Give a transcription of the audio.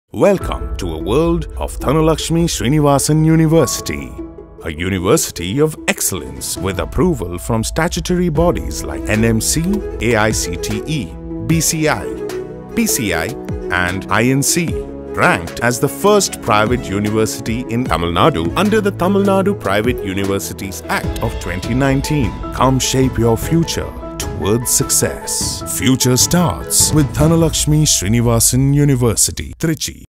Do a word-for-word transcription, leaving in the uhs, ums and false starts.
Welcome to a world of Dhanalakshmi Srinivasan University, a university of excellence with approval from statutory bodies like N M C, A I C T E, B C I, P C I and I N C. Ranked as the first private university in Tamil Nadu under the Tamil Nadu Private Universities Act of twenty nineteen. Come shape your future towards success. Future starts with Dhanalakshmi Srinivasan University, Trichy.